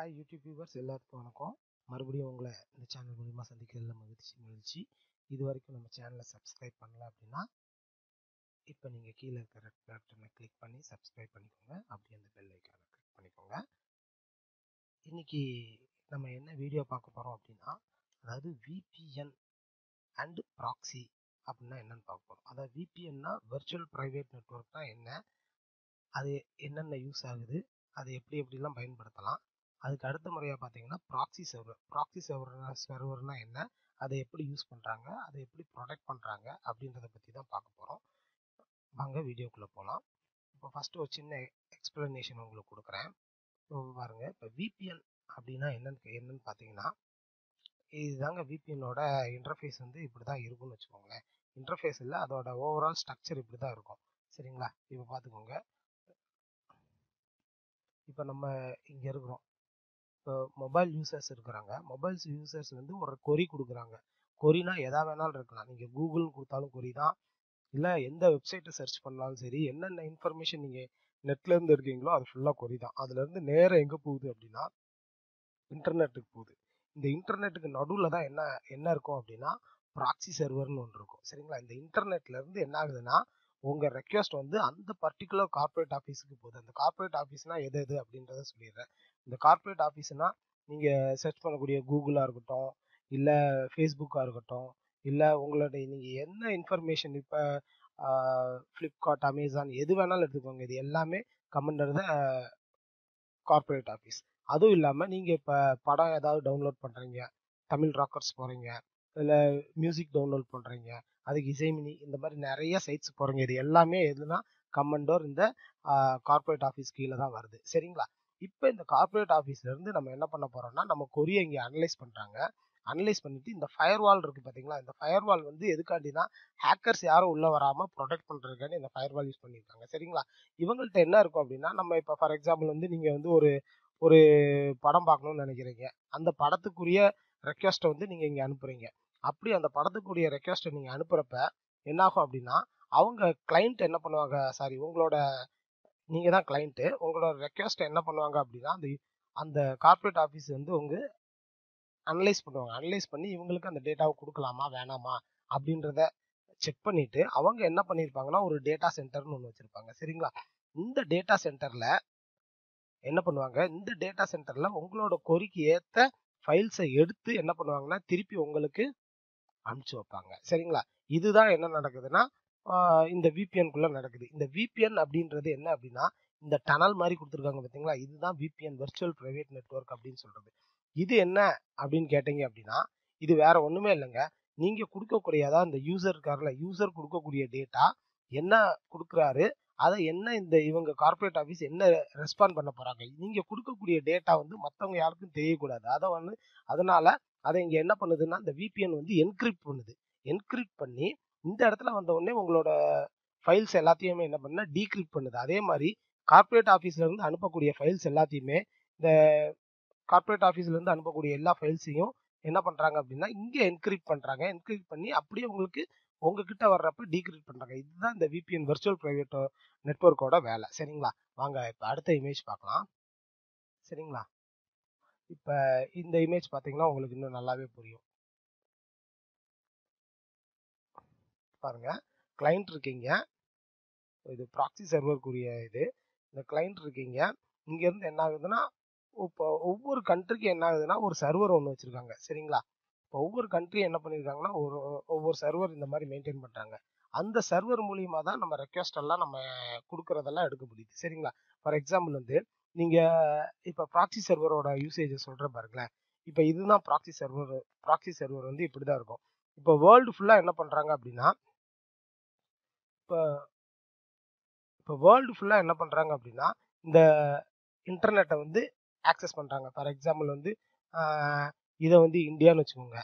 Hi YouTube viewers எல்லாருக்கும் வணக்கம். மறுபடியும் உங்களை இந்த சேனல் மூலிமா சந்திக்கிறதுல மகிழ்ச்சி. இது வரைக்கும் நம்ம சேனலை சப்ஸ்கிரைப் பண்ணல அப்படின்னா இப்போ நீங்கள் கீழே இருக்கிற ரெட் பட்டனை கிளிக் பண்ணி சப்ஸ்கிரைப் பண்ணிக்கோங்க. அப்படியே அந்த பெல் ஐக்கானை கிளிக் பண்ணிக்கோங்க. இன்னைக்கு நம்ம என்ன வீடியோ பார்க்க போகிறோம் அப்படின்னா, அதாவது விபிஎன் அண்ட் ப்ராக்ஸி அப்படின்னா என்னன்னு பார்க்க போகிறோம். அதாவது விபிஎன்னா வெர்ச்சுவல் ப்ரைவேட் நெட்வொர்க்னா என்ன, அது என்னென்ன யூஸ் ஆகுது, அதை எப்படிலாம் பயன்படுத்தலாம். அதுக்கு அடுத்த முறையாக பார்த்தீங்கன்னா ப்ராக்ஸி சர்வர்னா என்ன, அதை எப்படி யூஸ் பண்ணுறாங்க, அதை எப்படி ப்ரொடெக்ட் பண்ணுறாங்க அப்படின்றத பற்றி தான் பார்க்க போகிறோம். வாங்க வீடியோக்குள்ளே போகலாம். இப்போ ஃபஸ்ட்டு ஒரு சின்ன எக்ஸ்பிளனேஷன் உங்களுக்கு கொடுக்குறேன். இப்போ பாருங்கள், இப்போ விபிஎன் அப்படின்னா என்னன்னு பார்த்தீங்கன்னா, இதுதாங்க விபிஎனோட இன்டர்ஃபேஸ் வந்து இப்படி தான் இருக்கும்னு வச்சுக்கோங்களேன். இன்டர்ஃபேஸ் இல்லை, அதோட ஓவரால் ஸ்ட்ரக்சர் இப்படி தான் இருக்கும். சரிங்களா? இப்போ பார்த்துக்கோங்க. இப்போ நம்ம இங்கே இருக்கிறோம். இப்போ மொபைல் யூசர்ஸ் இருக்கிறாங்க. மொபைல் யூசர்ஸ் வந்து ஒரு கொரி கொடுக்குறாங்க. கொரினா எதா வேணாலும் இருக்கலாம். நீங்கள் கூகுள் கொடுத்தாலும் கொரி தான், இல்லை எந்த வெப்சைட்டை சர்ச் பண்ணாலும் சரி, என்னென்ன இன்ஃபர்மேஷன் நீங்கள் நெட்லேருந்து இருக்கீங்களோ அது ஃபுல்லாக கொரி தான். அதுலேருந்து நேராக எங்கே போகுது அப்படின்னா இன்டர்நெட்டுக்கு போகுது. இந்த இன்டர்நெட்டுக்கு நடுவில் தான் என்ன இருக்கும் அப்படின்னா ப்ராக்ஸி சர்வர்னு ஒன்று இருக்கும். சரிங்களா? இந்த இன்டர்நெட்லேருந்து என்ன ஆகுதுன்னா உங்கள் ரெக்வெஸ்ட் வந்து அந்த பர்டிகுலர் கார்பரேட் ஆஃபீஸுக்கு போகுது. அந்த கார்பரேட் ஆஃபீஸ்னா எது அப்படின்றத சொல்லிடுறேன். இந்த கார்பரேட் ஆஃபீஸ்னா நீங்கள் சர்ச் பண்ணக்கூடிய கூகுளாக இருக்கட்டும், இல்லை ஃபேஸ்புக்காக இருக்கட்டும், இல்லை உங்களுடைய நீங்கள் என்ன இன்ஃபர்மேஷன் இப்போ ஃப்ளிப்கார்ட், அமேசான் எது வேணாலும் எடுத்துக்கோங்க, இது எல்லாமே கமெண்டர் தான் கார்பரேட் ஆஃபீஸ். அதுவும் இல்லாமல் நீங்கள் இப்போ படம் ஏதாவது டவுன்லோட் பண்ணுறீங்க, தமிழ் ராக்கர்ஸ் போகிறீங்க, இல்லை மியூசிக் டவுன்லோட் பண்ணுறீங்க, அதுக்கு இசைமினி, இந்த மாதிரி நிறைய சைட்ஸ் போகிறீங்க, இது எல்லாமே எதுனா கமெண்டோர் இந்த கார்பரேட் ஆஃபீஸ் கீழே தான் வருது. சரிங்களா? இப்போ இந்த கார்பரேட் ஆஃபீஸ்லேருந்து நம்ம என்ன பண்ண போகிறோம்னா, நம்ம கொரியை இங்கே அனலைஸ் பண்ணுறாங்க. அனலைஸ் பண்ணிட்டு இந்த ஃபயர்வால் இருக்குது பார்த்தீங்களா, இந்த ஃபயர்வால் வந்து எதுக்காண்டினா ஹேக்கர்ஸ் யாரும் உள்ளே வராமல் ப்ரொடெக்ட் பண்ணுறதுக்காண்டி இந்த ஃபயர்வால் யூஸ் பண்ணியிருக்காங்க. சரிங்களா? இவங்கள்ட்ட என்ன இருக்கும் அப்படின்னா, நம்ம இப்போ ஃபார் எக்ஸாம்பிள் வந்து நீங்கள் வந்து ஒரு படம் பார்க்கணும்னு நினைக்கிறீங்க, அந்த படத்துக்குரிய ரெக்வெஸ்ட்டை வந்து நீங்கள் இங்கே அனுப்புகிறீங்க. அப்படி அந்த படத்துக்குரிய ரெக்வெஸ்ட்டை நீங்கள் அனுப்புகிறப்ப என்னாகும் அப்படின்னா, அவங்க கிளைண்ட் என்ன பண்ணுவாங்க, உங்களோட நீங்கள் தான் கிளைண்ட்டு, உங்களோட ரெக்வெஸ்ட்டை என்ன பண்ணுவாங்க அப்படின்னா அந்த கார்பரேட் ஆஃபீஸ் வந்து அனலைஸ் பண்ணுவாங்க. அனலைஸ் பண்ணி இவங்களுக்கு அந்த டேட்டாவை கொடுக்கலாமா வேணாமா அப்படின்றத செக் பண்ணிட்டு அவங்க என்ன பண்ணியிருப்பாங்கன்னா ஒரு டேட்டா சென்டர்னு ஒன்று வச்சுருப்பாங்க. சரிங்களா? இந்த டேட்டா சென்டரில் என்ன பண்ணுவாங்க, இந்த டேட்டா சென்டரில் உங்களோட கொரிக்கு ஏற்ற ஃபைல்ஸை எடுத்து என்ன பண்ணுவாங்கன்னா திருப்பி உங்களுக்கு அனுப்பிச்சு வைப்பாங்க. சரிங்களா? இதுதான் என்ன நடக்குதுன்னா இந்த விபிஎன்குள்ளே நடக்குது. இந்த விபிஎன் அப்படின்றது என்ன அப்படின்னா, இந்த டனல் மாதிரி கொடுத்துருக்காங்க பார்த்தீங்களா, இதுதான் விபிஎன், வெர்ச்சுவல் ப்ரைவேட் நெட்வொர்க் அப்படின்னு சொல்கிறது. இது என்ன அப்படின்னு கேட்டீங்க அப்படின்னா, இது வேற ஒன்றுமே இல்லைங்க. நீங்கள் கொடுக்கக்கூடிய, அதாவது இந்த யூசர் கொடுக்கக்கூடிய டேட்டா என்ன கொடுக்குறாரு, அதை என்ன இவங்க கார்பரேட் ஆஃபீஸ் என்ன ரெஸ்பாண்ட் பண்ண போகிறாங்க, நீங்கள் கொடுக்கக்கூடிய டேட்டா வந்து மற்றவங்க யாருக்கும் தெரியக்கூடாது. அதனால அதை இங்கே என்ன பண்ணுதுன்னா இந்த விபிஎன் வந்து என்கிரிப்ட் பண்ணுது. என்கிரிப்ட் பண்ணி இந்த இடத்துல வந்த உடனே உங்களோட ஃபைல்ஸ் எல்லாத்தையுமே என்ன பண்ணா டீக்ரிப்ட் பண்ணுது. அதே மாதிரி கார்பரேட் ஆஃபீஸ்ல இருந்து அனுப்பக்கூடிய ஃபைல்ஸ் எல்லாத்தையுமே, இந்த கார்பரேட் ஆஃபீஸ்ல இருந்து அனுப்பக்கூடிய எல்லா ஃபைல்ஸையும் என்ன பண்றாங்க அப்படின்னா இங்கே என்கிரிப்ட் பண்றாங்க. என்கிரிப்ட் பண்ணி அப்படியே உங்ககிட்ட வர்றப்ப டீக்ரிப்ட் பண்றாங்க. இதுதான் இந்த விபிஎன் வெர்ச்சுவல் பிரைவேட் நெட்வொர்க்கோட வேலை. சரிங்களா? வாங்க இப்போ அடுத்த இமேஜ் பார்க்கலாம். சரிங்களா? இப்போ இந்த இமேஜ் பார்த்தீங்கன்னா உங்களுக்கு இன்னும் நல்லாவே புரியும். பாருங்க, கிளைண்ட் இருக்கீங்க, இது ப்ராக்ஸி சர்வருக்குரிய இது. இந்த கிளைண்ட் இருக்கீங்க, இங்கேருந்து என்ன ஆகுதுன்னா இப்போ ஒவ்வொரு கண்ட்ரிக்கு என்ன ஆகுதுன்னா ஒரு சர்வர் ஒன்று வச்சுருக்காங்க. சரிங்களா? இப்போ ஒவ்வொரு கண்ட்ரியும் என்ன பண்ணியிருக்காங்கன்னா ஒவ்வொரு சர்வர் இந்த மாதிரி மெயின்டைன் பண்ணுறாங்க. அந்த சர்வர் மூலியமாக தான் நம்ம ரெக்வெஸ்ட் எல்லாம் நம்ம கொடுக்குறதெல்லாம் எடுக்க முடியுது. சரிங்களா? ஃபார் எக்ஸாம்பிள் வந்து நீங்கள் இப்போ ப்ராக்ஸி சர்வரோட யூசேஜை சொல்கிற பாருங்களேன். இப்போ இதுதான் ப்ராக்ஸி சர்வர் வந்து இப்படி தான் இருக்கும். இப்போ வேர்ல்டு ஃபுல்லாக என்ன பண்ணுறாங்க அப்படின்னா, இப்போ வேர்ல்டு ஃபுல்லாக என்ன பண்ணுறாங்க அப்படின்னா இந்த இன்டர்நெட்டை வந்து ஆக்சஸ் பண்ணுறாங்க. ஃபார் எக்ஸாம்பிள் வந்து இதை வந்து இந்தியான்னு வச்சுக்கோங்க,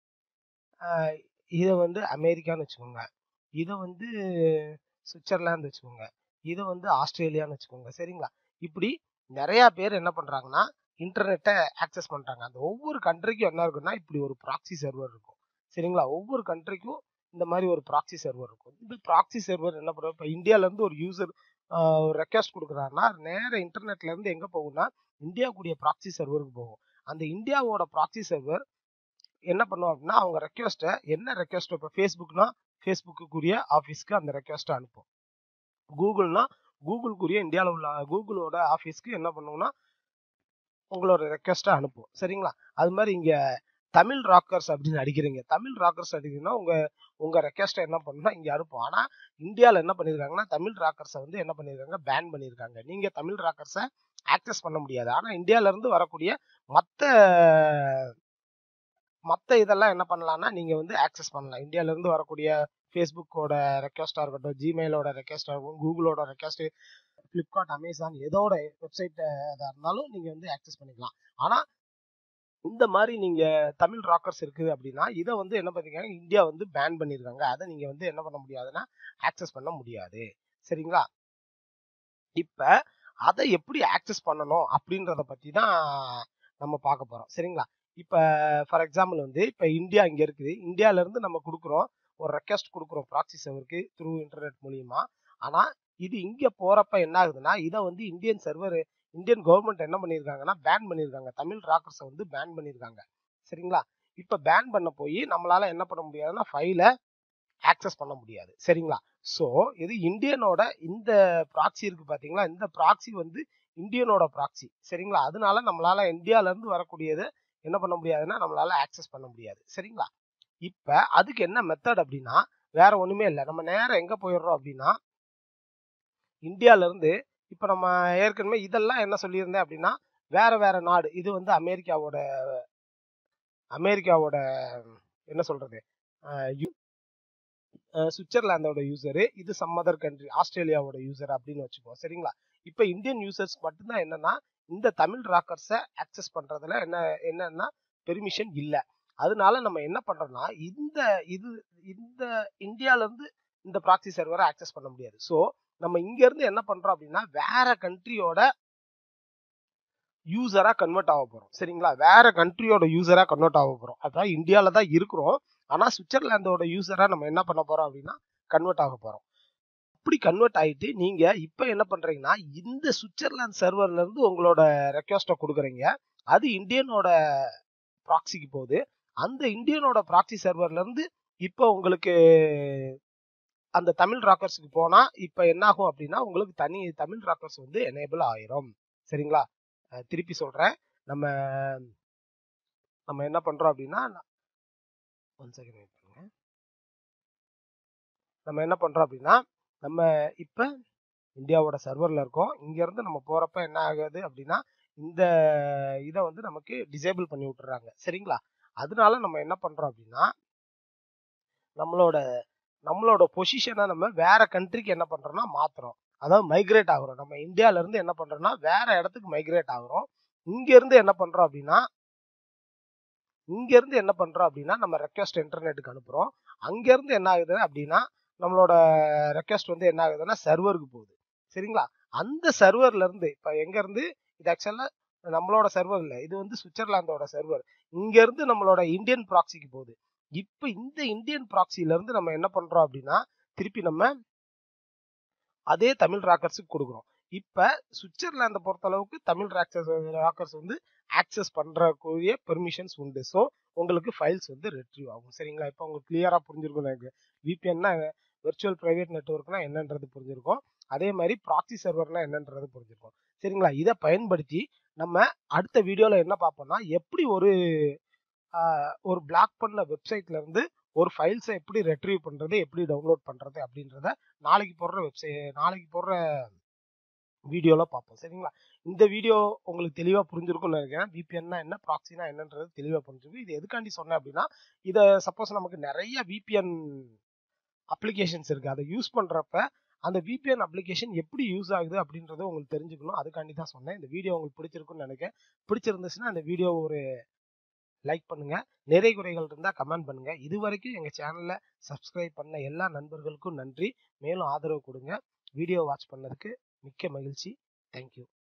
இதை வந்து அமெரிக்கான்னு வச்சுக்கோங்க, இதை வந்து சுவிட்சர்லாந்து வச்சுக்கோங்க, இதை வந்து ஆஸ்திரேலியான்னு வச்சுக்கோங்க. சரிங்களா? இப்படி நிறையா பேர் என்ன பண்ணுறாங்கன்னா இன்டர்நெட்டை ஆக்சஸ் பண்ணுறாங்க. அந்த ஒவ்வொரு கண்ட்ரிக்கும் என்ன இருக்குன்னா இப்படி ஒரு ப்ராக்ஸி சர்வர் இருக்கும். சரிங்களா? ஒவ்வொரு கண்ட்ரிக்கும் இந்த மாதிரி ஒரு ப்ராக்ஸி சர்வர் இருக்கும். இந்த ப்ராக்ஸி சர்வர் என்ன பண்ணுறோம், இப்போ இந்தியாவிலேருந்து ஒரு யூசர் ரெக்வெஸ்ட் கொடுக்குறாருன்னா நேர இன்டர்நெட்ல இருந்து எங்க போகும்னா இந்தியா கூடிய ப்ராக்சி சர்வருக்கு போகும். அந்த இந்தியாவோட ப்ராக்சி சர்வர் என்ன பண்ணுவோம் அப்படின்னா அவங்க ரெக்வெஸ்ட்டை என்ன ரெக்வெஸ்ட் இப்போ ஃபேஸ்புக்னா ஃபேஸ்புக்குரிய ஆஃபீஸ்க்கு அந்த ரெக்வெஸ்ட்டை அனுப்பும். கூகுள்னா கூகுளுக்குரிய இந்தியாவில் உள்ள கூகுளோட ஆஃபீஸ்க்கு என்ன பண்ணுவோம்னா உங்களோட ரெக்வெஸ்ட்டை அனுப்பும். சரிங்களா? அது மாதிரி இங்க தமிழ் ராக்கர்ஸ் அப்படின்னு அடிக்கிறீங்க. தமிழ் ராக்கர்ஸ் அடிக்கிறீங்கன்னா உங்க ரெக்வெஸ்ட்டை என்ன பண்ணணும்னா இங்க அனுப்பும். ஆனா இந்தியாவில் என்ன பண்ணிருக்காங்கன்னா தமிழ் ராக்கர்ஸை வந்து என்ன பண்ணிருக்காங்க, பேன் பண்ணிருக்காங்க. நீங்க தமிழ் ராக்கர்ஸை ஆக்சஸ் பண்ண முடியாது. ஆனா இந்தியால இருந்து வரக்கூடிய மற்ற இதெல்லாம் என்ன பண்ணலாம்னா நீங்க வந்து ஆக்சஸ் பண்ணலாம். இந்தியால இருந்து வரக்கூடிய ஃபேஸ்புக்கோட ரெக்வெஸ்டா இருக்கட்டும், ஜிமெயிலோட ரெக்வெஸ்டா இருக்கட்டும், கூகுளோட ரெக்வெஸ்ட், பிளிப்கார்ட், அமேசான் எதோட வெப்சைட் இருந்தாலும் நீங்க வந்து ஆக்சஸ் பண்ணிக்கலாம். ஆனா இந்த மாதிரி நீங்க தமிழ் ராக்கர்ஸ் இருக்குது அப்படின்னா இதை வந்து என்ன பண்ணீங்க, இந்தியா வந்து பேன் பண்ணிருக்காங்க. அதை நீங்க வந்து என்ன பண்ண முடியாதுன்னா ஆக்சஸ் பண்ண முடியாது. சரிங்களா? இப்ப அதை எப்படி ஆக்சஸ் பண்ணணும் அப்படின்றத பத்தி தான் நம்ம பார்க்க போறோம். சரிங்களா? இப்ப ஃபார் எக்ஸாம்பிள் வந்து இப்ப இந்தியா இங்க இருக்குது. இந்தியால இருந்து நம்ம கொடுக்குறோம், ஒரு ரெக்வெஸ்ட் கொடுக்குறோம் ப்ராக்சி சர்வருக்கு த்ரூ இன்டர்நெட் மூலியமா. ஆனா இது இங்க போறப்ப என்ன ஆகுதுன்னா இதை வந்து இந்தியன் கவர்மெண்ட் என்ன பண்ணிருக்காங்கன்னா பேன் பண்ணிருக்காங்க. தமிழ் ராக்கர்ஸை வந்து பேன் பண்ணிருக்காங்க. சரிங்களா? இப்ப பேன் பண்ண போய் நம்மளால என்ன பண்ண முடியாதுன்னா ஃபைலை ஆக்சஸ் பண்ண முடியாது. சரிங்களா? சோ இது இந்தியனோட இந்த ப்ராக்சி இருக்கு பாத்தீங்களா, இந்த ப்ராக்சி வந்து இந்தியனோட ப்ராக்சி. சரிங்களா? அதனால நம்மளால இந்தியால இருந்து வரக்கூடியது என்ன பண்ண முடியாதுன்னா நம்மளால ஆக்சஸ் பண்ண முடியாது. சரிங்களா? இப்ப அதுக்கு என்ன மெத்தட் அப்படின்னா வேற ஒண்ணுமே இல்லை. நம்ம நேரம் எங்க போயிடுறோம் அப்படின்னா இந்தியால இருந்து இப்ப நம்ம ஏற்கனவே இதெல்லாம் என்ன சொல்லியிருந்தேன் அப்படின்னா வேற நாடு. இது வந்து அமெரிக்காவோட என்ன சொல்றது சுவிட்சர்லாந்தோட யூசரு, இது சம் அதர் கண்ட்ரி ஆஸ்திரேலியாவோட யூசர் அப்படின்னு வச்சுக்கோ. சரிங்களா? இப்ப இந்தியன் யூசர்ஸ் மட்டும்தான் என்னன்னா இந்த தமிழ் ராக்கர்ஸை ஆக்சஸ் பண்றதுல என்னன்னா பெர்மிஷன் இல்ல. அதனால நம்ம என்ன பண்றோம்னா இந்த இந்தியால இருந்து இந்த ப்ராக்சி சர்வரை ஆக்சஸ் பண்ண முடியாது. சோ நம்ம இங்க இருந்து என்ன பண்றோம் அப்படின்னா வேற கண்ட்ரியோட யூசரா கன்வெர்ட் ஆக போறோம். சரிங்களா? வேற கண்ட்ரியோட யூசரா கன்வெர்ட் ஆக போறோம். அதான் இந்தியால தான் இருக்கிறோம். ஆனா சுவிட்சர்லாந்தோட யூசரா நம்ம என்ன பண்ண போறோம் அப்படின்னா கன்வெர்ட் ஆக போறோம். அப்படி கன்வெர்ட் ஆயிட்டு நீங்க இப்ப என்ன பண்றீங்கன்னா இந்த சுவிட்சர்லாந்து சர்வர்ல இருந்து உங்களோட ரெக்வெஸ்ட கொடுக்குறீங்க. அது இந்தியனோட ப்ராக்சிக்கு போகுது. அந்த இந்தியனோட ப்ராக்சி சர்வர்ல இருந்து இப்ப உங்களுக்கு அந்த தமிழ் ராக்கர்ஸுக்கு போனா இப்ப என்ன ஆகும் அப்படின்னா உங்களுக்கு தமிழ் ராக்கர்ஸ் வந்து எனேபிள் ஆயிரும். சரிங்களா? திருப்பி சொல்றேன். நம்ம என்ன பண்றோம் அப்படின்னா நம்ம என்ன பண்றோம் அப்படின்னா நம்ம இப்ப இந்தியாவோட சர்வர்ல இருக்கோம். இங்க இருந்து நம்ம போறப்ப என்ன ஆகுது அப்படின்னா இந்த இதை வந்து நமக்கு டிசேபிள் பண்ணி விட்டுறாங்க. சரிங்களா? அதனால நம்ம என்ன பண்றோம் அப்படின்னா நம்மளோட பொசிஷனை நம்ம வேற கண்ட்ரிக்கு என்ன பண்றோம்னா மாத்துறோம். அதாவது மைக்ரேட் ஆகுறோம். நம்ம இந்தியால இருந்து என்ன பண்றோம்னா வேற இடத்துக்கு மைக்ரேட் ஆகுறோம். இங்க இருந்து என்ன பண்றோம் அப்படின்னா நம்ம ரெக்வெஸ்ட் இன்டர்நெட்டுக்கு அனுப்புறோம். அங்க இருந்து என்ன ஆகுது அப்படின்னா நம்மளோட ரெக்வெஸ்ட் வந்து என்ன ஆகுதுன்னா சர்வருக்கு போகுது. சரிங்களா? அந்த சர்வர்ல இருந்து இப்ப எங்க இருந்து இது ஆக்சுவலா நம்மளோட சர்வர் இல்ல, இது வந்து சுவிட்சர்லாந்தோட சர்வர். இங்க இருந்து நம்மளோட இந்தியன் ப்ராக்சிக்கு போகுது. இப்ப இந்த இந்தியன் ப்ராக்சில இருந்து நம்ம என்ன பண்றோம் அப்படின்னா திருப்பி நம்ம அதே தமிழ் ராக்கர்ஸுக்கு கொடுக்குறோம். இப்ப சுவிட்சர்லாந்தை பொறுத்த அளவுக்கு தமிழ் ராக்கர்ஸ் வந்து ஆக்சஸ் பண்றக்கூடிய பெர்மிஷன்ஸ் உண்டு. ஸோ உங்களுக்கு ஃபைல்ஸ் வந்து ரெட்ரீவ் ஆகும். சரிங்களா? இப்போ உங்களுக்கு கிளியரா புரிஞ்சிருக்கும். எனக்கு விபிஎன்னா வெர்ச்சுவல் பிரைவேட் நெட்வொர்க்னா என்னன்றது புரிஞ்சிருக்கும். அதே மாதிரி ப்ராக்சி சர்வர்னா என்னன்றது புரிஞ்சிருக்கும். சரிங்களா? இதை பயன்படுத்தி நம்ம அடுத்த வீடியோல என்ன பார்ப்போம்னா எப்படி ஒரு பிளாக் பண்ண வெப்சைட்ல இருந்து ஒரு ஃபைல்ஸை எப்படி ரெட்ரீவ் பண்றது, எப்படி டவுன்லோட் பண்றது அப்படின்றத நாளைக்கு போடுற வீடியோல பார்ப்போம். சரிங்களா? இந்த வீடியோ உங்களுக்கு தெளிவா புரிஞ்சிருக்கும்னு நினைக்கிறேன். விபிஎன்னா என்ன, ப்ராக்சினா என்னன்றது தெளிவா புரிஞ்சிருக்கு. இது எதுக்காண்டி சொன்னேன் அப்படின்னா இதை சப்போஸ் நமக்கு நிறைய விபிஎன் அப்ளிகேஷன்ஸ் இருக்கு. அதை யூஸ் பண்றப்ப அந்த விபிஎன் அப்ளிகேஷன் எப்படி யூஸ் ஆகுது அப்படின்றத உங்களுக்கு தெரிஞ்சுக்கணும். அதுக்காண்டி தான் சொன்னேன். இந்த வீடியோ உங்களுக்கு பிடிச்சிருக்குன்னு நினைக்கிறேன். பிடிச்சிருந்துச்சுன்னா இந்த வீடியோ ஒரு லைக் பண்ணுங்க. நிறை குறைகள் இருந்தா கமெண்ட் பண்ணுங்க. இது வரைக்கும் எங்க சேனல்ல சப்ஸ்கிரைப் பண்ண எல்லா நண்பர்களுக்கும் நன்றி. மேலும் ஆதரவு கொடுங்க. வீடியோ வாட்ச் பண்ணதுக்கு மிக்க மகிழ்ச்சி. தேங்க்யூ.